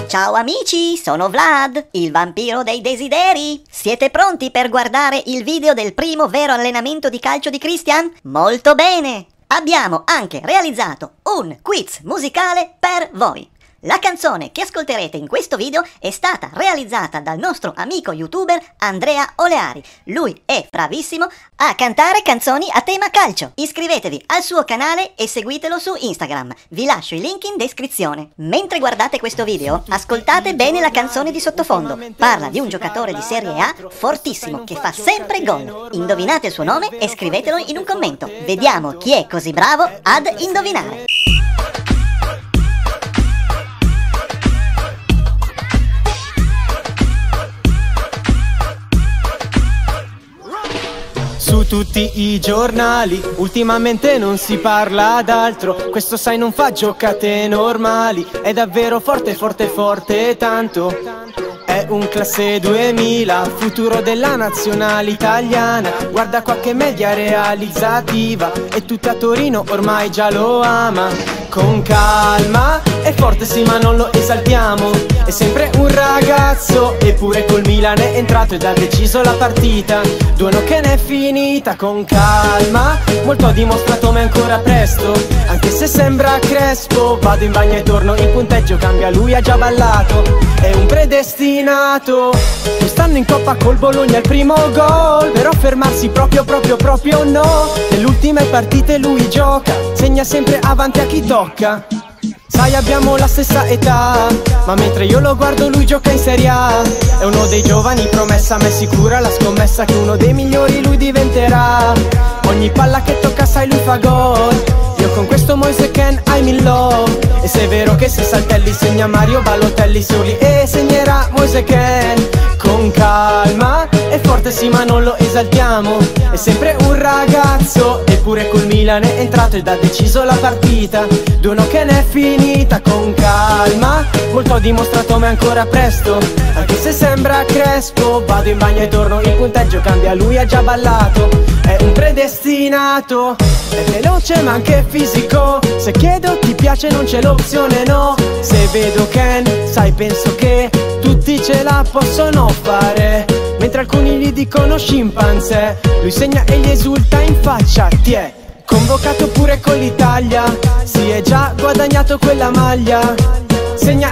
Ciao amici, sono Vlad, il vampiro dei desideri. Siete pronti per guardare il video del primo vero allenamento di calcio di Christian? Molto bene! Abbiamo anche realizzato un quiz musicale per voi. La canzone che ascolterete in questo video è stata realizzata dal nostro amico youtuber Andrea Oleari. Lui è bravissimo a cantare canzoni a tema calcio. Iscrivetevi al suo canale e seguitelo su Instagram. Vi lascio i link in descrizione. Mentre guardate questo video, ascoltate bene la canzone di sottofondo. Parla di un giocatore di Serie A fortissimo che fa sempre gol. Indovinate il suo nome e scrivetelo in un commento. Vediamo chi è così bravo ad indovinare. Su tutti i giornali ultimamente non si parla d'altro. Questo sai non fa giocate normali. È davvero forte, forte, forte tanto. È un classe 2000, futuro della nazionale italiana. Guarda qua che media realizzativa. E tutta Torino ormai già lo ama. Con calma, è forte sì ma non lo esaltiamo. È sempre un ragazzo, eppure col Milan è entrato ed ha deciso la partita. 2-1 che ne è finita. Con calma, molto ha dimostrato ma è ancora presto. Anche se sembra Crespo, vado in bagno e torno. Il punteggio cambia, lui ha già ballato. È un predestinato. Quest'anno in Coppa col Bologna il primo gol. Però fermarsi proprio no. Nelle ultime partite lui gioca, segna sempre avanti a chi tocca. Sai abbiamo la stessa età, ma mentre io lo guardo lui gioca in Serie A. È uno dei giovani promessa, ma è sicura la scommessa che uno dei migliori lui diventerà. Ogni palla che tocca sai lui fa gol. Io con questo Moise Kean I'm in love. E se è vero che se Saltelli segna Mario Balotelli soli e segnerà Moise Kean. Con calma, è forte sì ma non lo esaltiamo. È sempre un ragazzo, eppure col Milan è entrato ed ha deciso la partita. 2-1 che ne è finita. Con calma, molto ha dimostrato ma è ancora presto. Anche se sembra Crespo, vado in bagno e torno. Il punteggio cambia, lui ha già ballato. È un predestinato. È veloce ma anche fisico. Se chiedo ti piace non c'è l'opzione no. Se vedo Ken, sai penso che tutti ce la possono fare, mentre alcuni gli dicono scimpanzé. Lui segna e gli esulta in faccia. Ti è convocato pure con l'Italia, si è già guadagnato quella maglia. Segna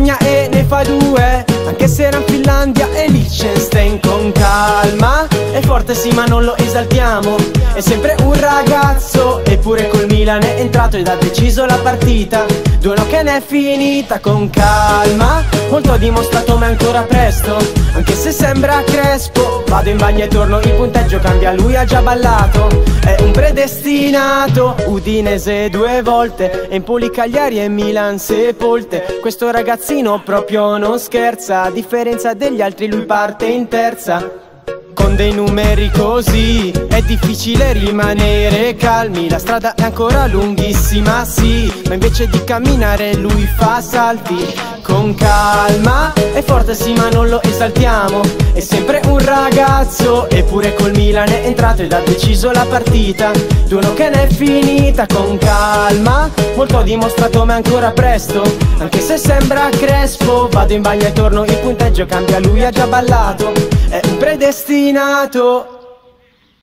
e ne fa 2, anche se era in Finlandia e Liechtenstein. Con calma, è forte sì ma non lo esaltiamo. È sempre un ragazzo, eppure col Milan è entrato ed ha deciso la partita. 2-1 che ne è finita. Con calma, molto ha dimostrato ma è ancora presto. Anche se sembra Crespo, vado in bagno e torno. Il punteggio cambia, lui ha già ballato. È un predestinato. Udinese 2 volte, Empoli, Cagliari e Milan sepolte. Questo ragazzino proprio non scherza, a differenza degli altri lui parte in terza. Con dei numeri così è difficile rimanere calmi. La strada è ancora lunghissima, sì, ma invece di camminare lui fa salti. Con calma, è forte sì ma non lo esaltiamo. È sempre un ragazzo, eppure col Milan è entrato ed ha deciso la partita. 2-1 che ne è finita. Con calma, molto ha dimostrato ma è ancora presto. Anche se sembra Crespo, vado in bagno e torno. Il punteggio cambia, lui ha già ballato. È un predestinato.